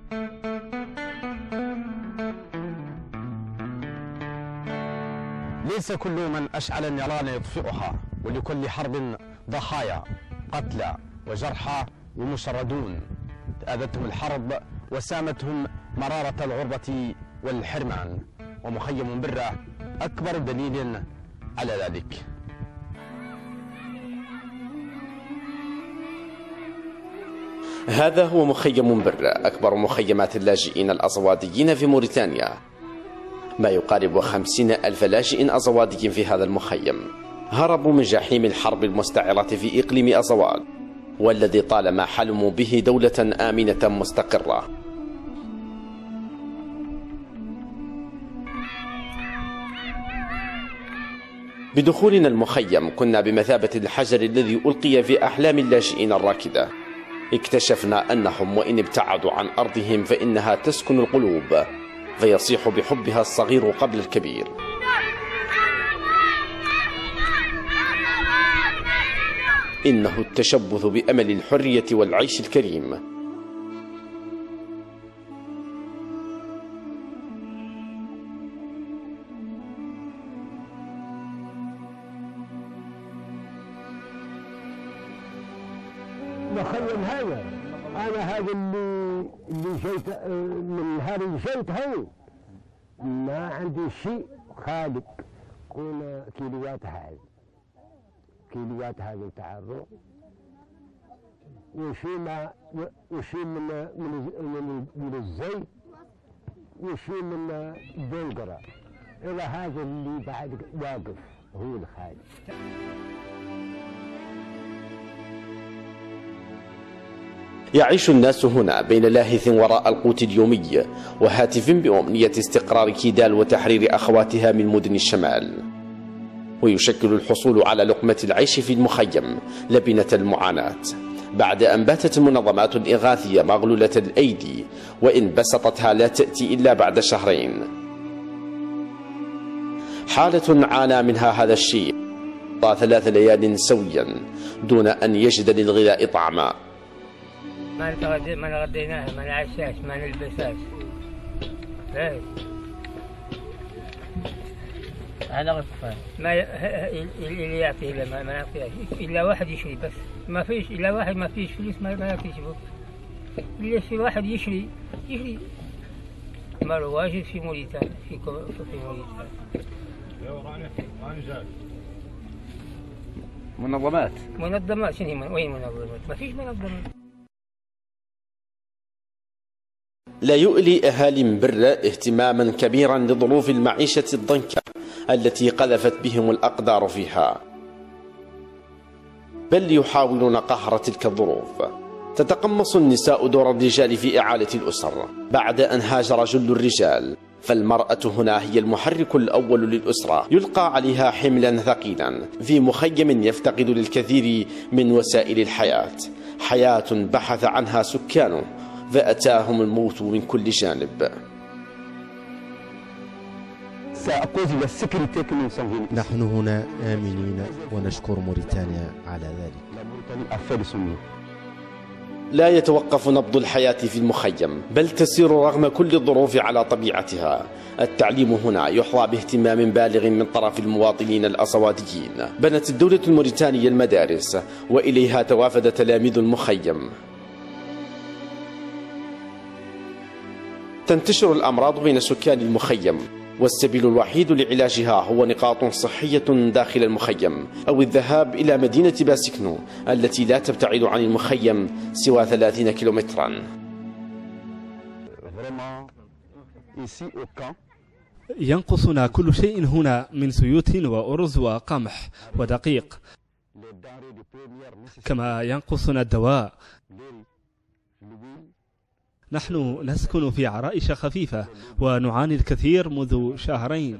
ليس كل من أشعل النيران يطفئها، ولكل حرب ضحايا، قتلى وجرحى ومشردون. آذتهم الحرب وسامتهم مرارة الغربة والحرمان، ومخيم برة أكبر دليل على ذلك. هذا هو مخيم برة، أكبر مخيمات اللاجئين الأزواديين في موريتانيا. ما يقارب 50,000 لاجئ أزوادي في هذا المخيم هربوا من جحيم الحرب المستعرة في إقليم أزواد، والذي طالما حلموا به دولة آمنة مستقرة. بدخولنا المخيم كنا بمثابة الحجر الذي ألقي في أحلام اللاجئين الراكدة. اكتشفنا أنهم وإن ابتعدوا عن أرضهم فإنها تسكن القلوب، فيصيح بحبها الصغير قبل الكبير. إنه التشبث بأمل الحرية والعيش الكريم. مخيم هذا أنا هذا اللي جيت من هذا اللي جيت هون ما عندي شيء خالق كون كيلوات هذا تاع الروح وشي من الزيت وشي من البنقرة. إلى هذا اللي بعد واقف هو الخالق. يعيش الناس هنا بين لاهث وراء القوت اليومي وهاتف بأمنية استقرار كيدال وتحرير أخواتها من مدن الشمال. ويشكل الحصول على لقمة العيش في المخيم لبنة المعاناة، بعد أن باتت منظمات إغاثية مغلولة الأيدي، وإن بسطتها لا تأتي إلا بعد شهرين. حالة عانى منها هذا الشيء 3 ليال سويا دون أن يجد للغذاء طعما. ما نغديناها، ما نعشاش، ما نلبساش. هذا غفار ما اللي يعطيه إلا ما يعطيهاش إلا واحد يشري بس. ما فيش إلا واحد ما فيش فلوس ما يعطيش إلا شي واحد يشري ما رواجه في موريتانيا في موريتانيا. منظمات شنو وين منظمات؟ ما فيش منظمات. لا يؤلي أهالي برة اهتماما كبيرا لظروف المعيشة الضنكة التي قذفت بهم الأقدار فيها، بل يحاولون قهر تلك الظروف. تتقمص النساء دور الرجال في إعالة الأسر بعد أن هاجر جل الرجال، فالمرأة هنا هي المحرك الأول للأسرة، يلقى عليها حملا ثقيلا في مخيم يفتقد للكثير من وسائل الحياة، حياة بحث عنها سكانه فأتاهم الموت من كل جانب. نحن هنا آمنين ونشكر موريتانيا على ذلك. لا يتوقف نبض الحياة في المخيم، بل تسير رغم كل الظروف على طبيعتها. التعليم هنا يحظى باهتمام بالغ من طرف المواطنين الأزواديين. بنت الدولة الموريتانية المدارس، وإليها توافد تلاميذ المخيم. تنتشر الأمراض بين سكان المخيم، والسبيل الوحيد لعلاجها هو نقاط صحية داخل المخيم أو الذهاب إلى مدينة باسكنو التي لا تبتعد عن المخيم سوى 30 كيلومترا. ينقصنا كل شيء هنا من زيوت وأرز وقمح ودقيق، كما ينقصنا الدواء. نحن نسكن في عرائش خفيفة ونعاني الكثير منذ شهرين.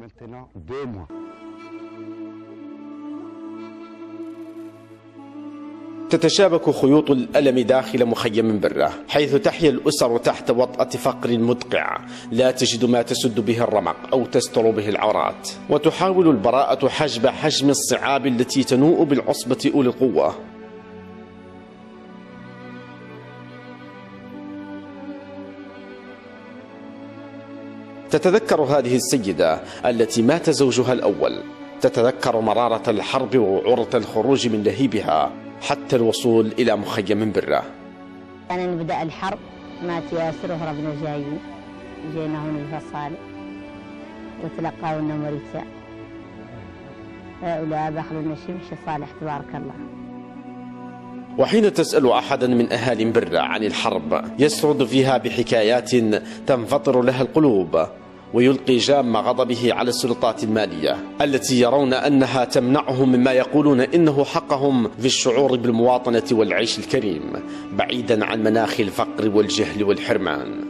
تتشابك خيوط الألم داخل مخيم برة، حيث تحيا الأسر تحت وطأة فقر مدقع، لا تجد ما تسد به الرمق أو تستر به العورات، وتحاول البراءة حجب حجم الصعاب التي تنوء بالعصبة أولي القوة. تتذكر هذه السيدة التي مات زوجها الأول، تتذكر مرارة الحرب وعرة الخروج من لهيبها حتى الوصول إلى مخيم برة. كان نبدأ الحرب مات ياسر وهربنا جايين، جينا هون الفصال وتلقاونا مريتا، هؤلاء بخلونا شمش صالح تبارك الله. وحين تسأل أحدا من أهالي برة عن الحرب يسرد فيها بحكايات تنفطر لها القلوب، ويلقي جام غضبه على السلطات المالية التي يرون أنها تمنعهم مما يقولون إنه حقهم في الشعور بالمواطنة والعيش الكريم بعيدا عن مناخ الفقر والجهل والحرمان.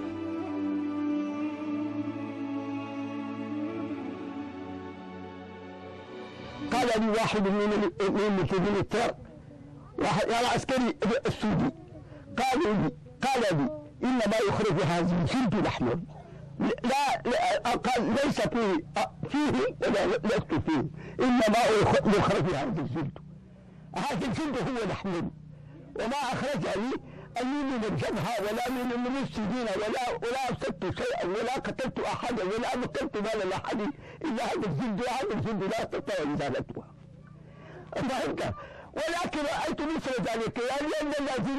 قال لي واحد من الميليتير، واحد عسكري السودي، قال لي إنما يخرج هذه الجلد لحما، لا قال ليس فيه ولا لست فيه، إنما يخرج هذا الجلد. هذا الجلد هو لحم، وما أخرجني أني من الجبهة ولا من المفسدين ولا أفسدت شيئا ولا قتلت أحدا ولا أكلت مال لأحد إلا هذا الجلد، وهذا الجلد لا تستطيع إزالته. فهمت؟ ولكن رأيت مثل ذلك، يعني أن الذين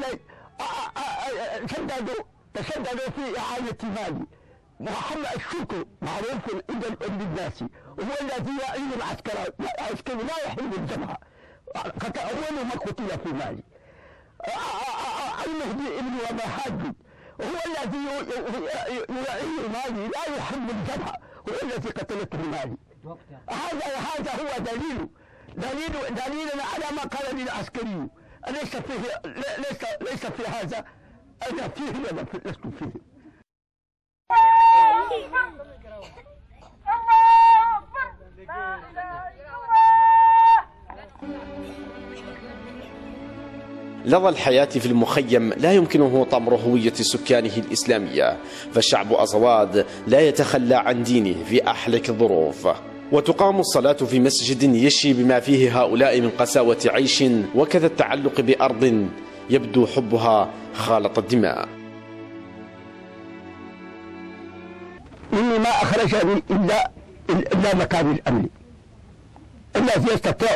تشددوا في إعادة مالي. محمد الشكر معروف عند الناس، وهو الذي يعين العسكري لا يحب الجبهة، أول من قتل في مالي. المهدي ابن ومحاجد هو الذي يعين مالي، لا يحب الجبهة، هو الذي قتلته مالي. هذا هو دليلنا على ما قال لي العسكري، ليس في هذا أنا فيه ولا لست فيه. لظى الحياة في المخيم لا يمكنه طمر هوية سكانه الإسلامية، فالشعب أزواد لا يتخلى عن دينه في أحلك الظروف، وتقام الصلاة في مسجد يشي بما فيه هؤلاء من قساوة عيش، وكذا التعلق بأرض يبدو حبها خالط الدماء. إني ما أخرجني إلا مكان الأمن الذي يستطيع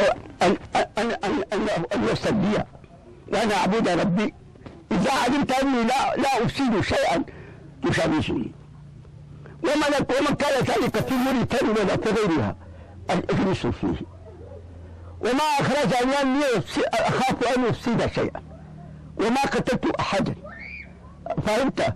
أن يستبدي وأنا أعبد ربي. إذا علمت أني لا أفسد شيئا تشامشني، ومن كان ذلك في موريتانيا ولا في غيرها أجلس فيه، وما أخرجني أني أخاف أن أفسد شيئا، وما قتلت أحدا. فهمت؟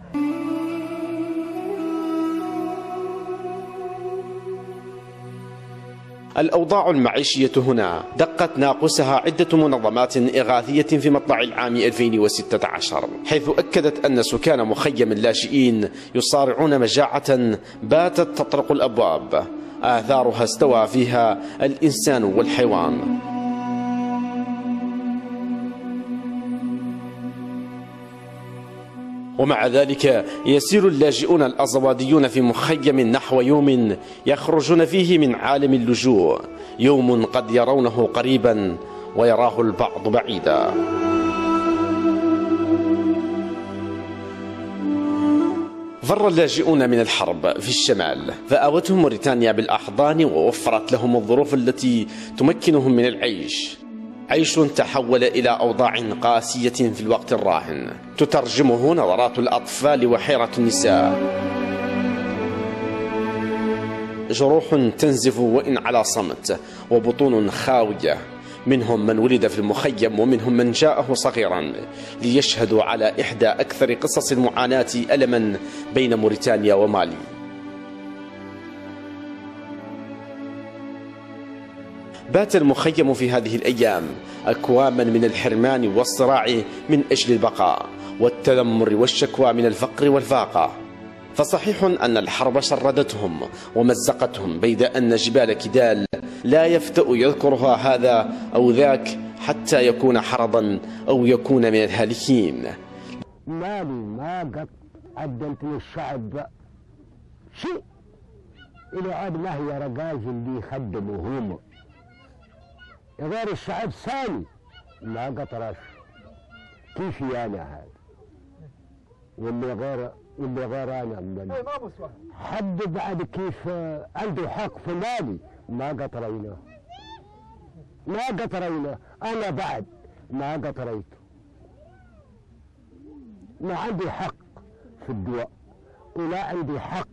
الأوضاع المعيشية هنا دقت ناقوسها عدة منظمات إغاثية في مطلع العام 2016، حيث أكدت أن سكان مخيم اللاجئين يصارعون مجاعة باتت تطرق الأبواب آثارها استوى فيها الإنسان والحيوان. ومع ذلك يسير اللاجئون الأزواديون في مخيم نحو يوم يخرجون فيه من عالم اللجوء، يوم قد يرونه قريبا ويراه البعض بعيدا. فر اللاجئون من الحرب في الشمال، فآوتهم موريتانيا بالأحضان ووفرت لهم الظروف التي تمكنهم من العيش، عيش تحول إلى أوضاع قاسية في الوقت الراهن تترجمه نظرات الأطفال وحيرة النساء، جروح تنزف وإن على صمت، وبطون خاوية، منهم من ولد في المخيم ومنهم من جاءه صغيرا ليشهدوا على إحدى أكثر قصص المعاناة ألما بين موريتانيا ومالي. بات المخيم في هذه الأيام أكواما من الحرمان والصراع من أجل البقاء والتذمر والشكوى من الفقر والفاقة. فصحيح أن الحرب شردتهم ومزقتهم، بيد أن جبال كدال لا يفتأ يذكرها هذا أو ذاك حتى يكون حرضا أو يكون من الهالكين. مالي ما قد قدمت للشعب شيء، إلى عاد ما هي رجاج اللي يخدموا هم غير الشعب ثاني ما قطرش كيف أنا هذا، واللي غير واللي غيراني عمال حد بعد كيف عنده حق في مالي ما قطريناه، ما قطريناه. أنا بعد ما قطريته، ما عندي حق في الدواء ولا عندي حق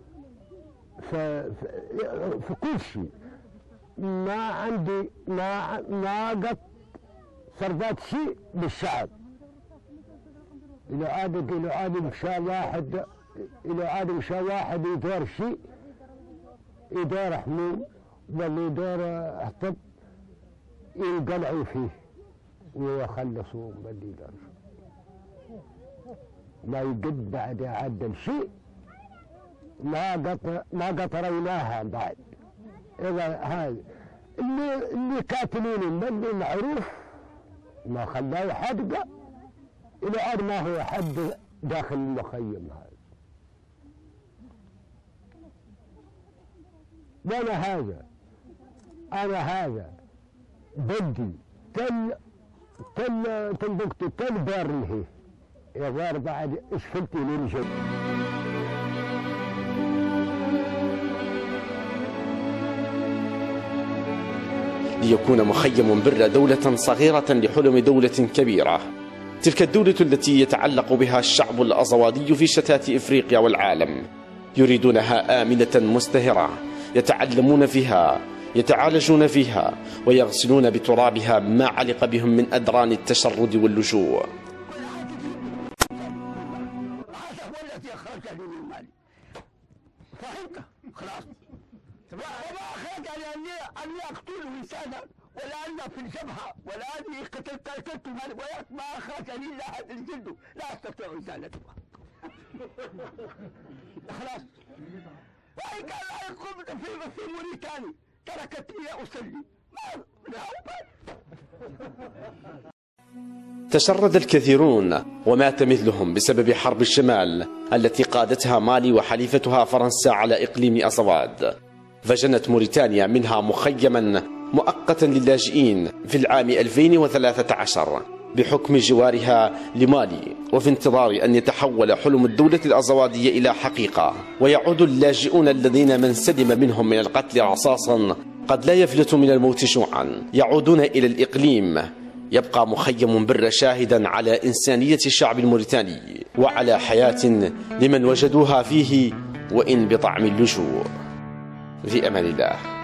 في كل شيء. ما عندي ما قط سردات شيء بالشعب. إلى عاد مشى واحد يدور شيء، يدور حموم ولا يدور حطب ينقلعوا فيه ويخلصوا باللي دار. ما يقد بعد يعدل شيء، ما قطريناها بعد. إذا هذا اللي كاتلين الملي معروف ما خلاه حد إلى عاد ما هو حد داخل المخيم هذا. أنا هذا بدي تنبكتي بار هي غير بعد اسفلتي للجو. ليكون مخيم برة دولة صغيرة لحلم دولة كبيرة، تلك الدولة التي يتعلق بها الشعب الأزوادي في شتات إفريقيا والعالم. يريدونها آمنة مزدهرة، يتعلمون فيها، يتعالجون فيها، ويغسلون بترابها ما علق بهم من أدران التشرد واللجوء. أني أقتل إنسانا ولا أنا في الجبهة ولا أني قتلت ما أخرجني إلا هذا الجلد، لا أستطيع إزالته. خلاص. وإن كان لا يقوم في موريتاني تركتني أصلي لا أبالي. تشرد الكثيرون ومات مثلهم بسبب حرب الشمال التي قادتها مالي وحليفتها فرنسا على إقليم أزواد. فجنت موريتانيا منها مخيما مؤقتا للاجئين في العام 2013 بحكم جوارها لمالي، وفي انتظار أن يتحول حلم الدولة الأزوادية إلى حقيقة ويعود اللاجئون الذين من سلم منهم من القتل رصاصا قد لا يفلت من الموت جوعا يعودون إلى الإقليم. يبقى مخيم برة شاهدا على إنسانية الشعب الموريتاني وعلى حياة لمن وجدوها فيه وإن بطعم اللجوء. في أمان الله.